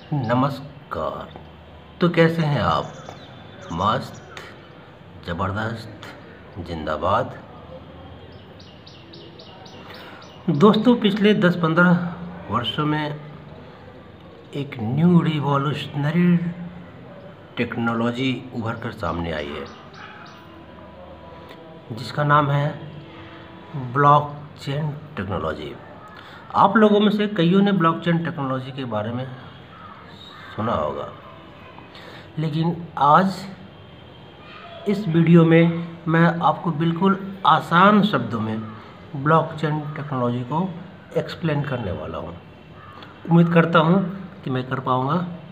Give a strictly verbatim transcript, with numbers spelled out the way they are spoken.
नमस्कार। तो कैसे हैं आप? मस्त, ज़बरदस्त, जिंदाबाद। दोस्तों, पिछले दस पंद्रह वर्षों में एक न्यू रिवॉल्यूशनरी टेक्नोलॉजी उभर कर सामने आई है, जिसका नाम है ब्लॉकचेन टेक्नोलॉजी। आप लोगों में से कईयों ने ब्लॉकचेन टेक्नोलॉजी के बारे में सुना होगा, लेकिन आज इस वीडियो में मैं आपको बिल्कुल आसान शब्दों में ब्लॉकचेन टेक्नोलॉजी को एक्सप्लेन करने वाला हूँ। उम्मीद करता हूँ कि मैं कर पाऊँगा।